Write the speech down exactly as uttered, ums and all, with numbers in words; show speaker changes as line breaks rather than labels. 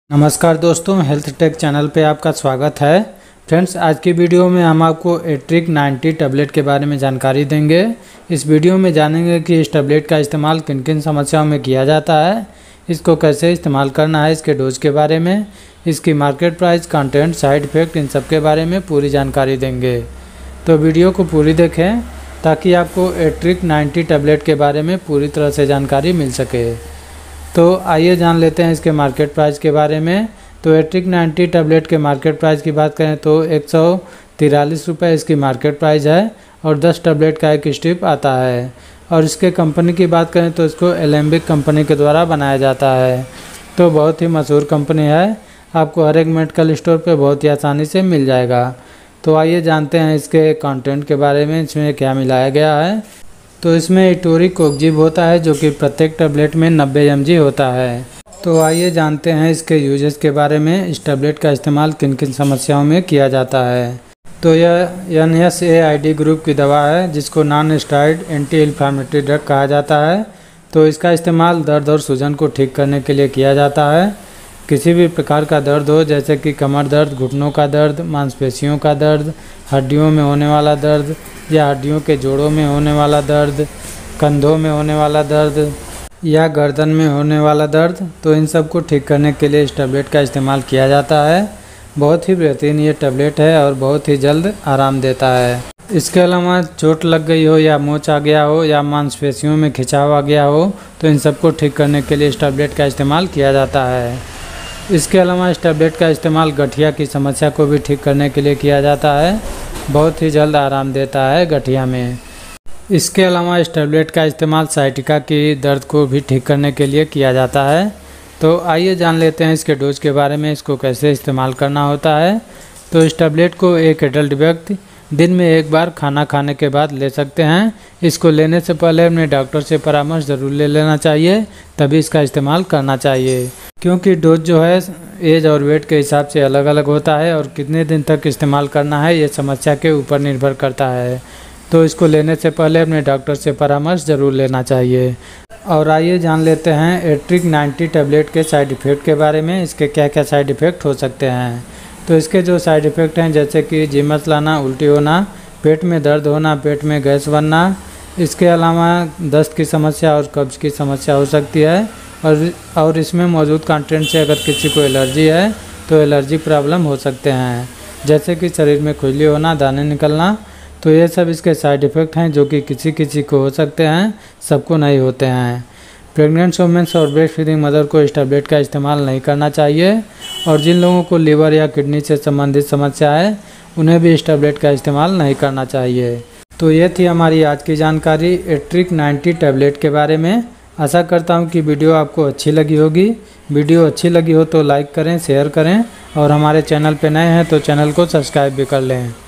नमस्कार दोस्तों, health take channel पे आपका स्वागत है। फ्रेंड्स, आज की वीडियो में हम आपको एट्रिक नाइन्टी टैबलेट के बारे में जानकारी देंगे। इस वीडियो में जानेंगे कि इस टैबलेट का इस्तेमाल किन किन समस्याओं में किया जाता है, इसको कैसे इस्तेमाल करना है, इसके डोज के बारे में, इसकी market price, content, side effect, इन सब के बारे में पूरी जानकारी देंगे। तो वीडियो को पूरी देखें ताकि आपको एट्रिक नाइन्टी टैबलेट के बारे में पूरी तरह से जानकारी मिल सके। तो आइए जान लेते हैं इसके मार्केट प्राइस के बारे में। तो एट्रिक नाइन्टी टैबलेट के मार्केट प्राइस की बात करें तो एक सौ तिरालीस रुपये इसकी मार्केट प्राइस है और दस टैबलेट का एक स्ट्रिप आता है। और इसके कंपनी की बात करें तो इसको एलेम्बिक कंपनी के द्वारा बनाया जाता है। तो बहुत ही मशहूर कंपनी है, आपको हर एक मेडिकल स्टोर पे बहुत ही आसानी से मिल जाएगा। तो आइए जानते हैं इसके कंटेंट के बारे में, इसमें क्या मिलाया गया है। तो इसमें इटोरिक कोकजिब होता है जो कि प्रत्येक टैबलेट में नब्बे एम जी होता है। तो आइए जानते हैं इसके यूजेस के बारे में, इस टैबलेट का इस्तेमाल किन किन समस्याओं में किया जाता है। तो यह N S A I D group की दवा है जिसको non steroid anti inflammatory drug कहा जाता है। तो इसका इस्तेमाल दर्द और सूजन को ठीक करने के लिए किया जाता है। किसी भी प्रकार का दर्द हो, जैसे कि कमर दर्द, घुटनों का दर्द, मांसपेशियों का दर्द, हड्डियों में होने वाला दर्द या हड्डियों के जोड़ों में होने वाला दर्द, कंधों में होने वाला दर्द या गर्दन में होने वाला दर्द, तो इन सब को ठीक करने के लिए इस टैबलेट का इस्तेमाल किया जाता है। बहुत ही बेहतरीन ये टैबलेट है और बहुत ही जल्द आराम देता है। इसके अलावा चोट लग गई हो या मोच आ गया हो या मांसपेशियों में खिंचाव आ गया हो, तो इन सब को ठीक करने के लिए इस टैबलेट का इस्तेमाल किया जाता है। इसके अलावा इस टैबलेट का इस्तेमाल गठिया की समस्या को भी ठीक करने के लिए किया जाता है। बहुत ही जल्द आराम देता है गठिया में। इसके अलावा इस टैबलेट का इस्तेमाल साइटिका की दर्द को भी ठीक करने के लिए किया जाता है। तो आइए जान लेते हैं इसके डोज के बारे में, इसको कैसे इस्तेमाल करना होता है। तो इस टैबलेट को एक एडल्ट व्यक्ति दिन में एक बार खाना खाने के बाद ले सकते हैं। इसको लेने से पहले अपने डॉक्टर से परामर्श ज़रूर ले लेना चाहिए, तभी इसका इस्तेमाल करना चाहिए। क्योंकि डोज जो है एज और वेट के हिसाब से अलग अलग होता है और कितने दिन तक इस्तेमाल करना है ये समस्या के ऊपर निर्भर करता है। तो इसको लेने से पहले अपने डॉक्टर से परामर्श ज़रूर लेना चाहिए। और आइए जान लेते हैं एट्रिक नाइन्टी टैबलेट के साइड इफ़ेक्ट के बारे में, इसके क्या क्या साइड इफ़ेक्ट हो सकते हैं। तो इसके जो साइड इफ़ेक्ट हैं, जैसे कि जी मचलाना, उल्टी होना, पेट में दर्द होना, पेट में गैस बनना, इसके अलावा दस्त की समस्या और कब्ज़ की समस्या हो सकती है। और और इसमें मौजूद कंटेंट से अगर किसी को एलर्जी है तो एलर्जी प्रॉब्लम हो सकते हैं, जैसे कि शरीर में खुजली होना, दाने निकलना। तो ये सब इसके साइड इफ़ेक्ट हैं जो कि किसी किसी को हो सकते हैं, सबको नहीं होते हैं। प्रेग्नेंट वुमेन्स और ब्रेस्ट फीडिंग मदर को इस टैबलेट का इस्तेमाल नहीं करना चाहिए। और जिन लोगों को लीवर या किडनी से संबंधित समस्या है उन्हें भी इस टैबलेट का इस्तेमाल नहीं करना चाहिए। तो ये थी हमारी आज की जानकारी एट्रिक नाइन्टी टैबलेट के बारे में। आशा करता हूँ कि वीडियो आपको अच्छी लगी होगी। वीडियो अच्छी लगी हो तो लाइक करें, शेयर करें और हमारे चैनल पर नए हैं तो चैनल को सब्सक्राइब भी कर लें।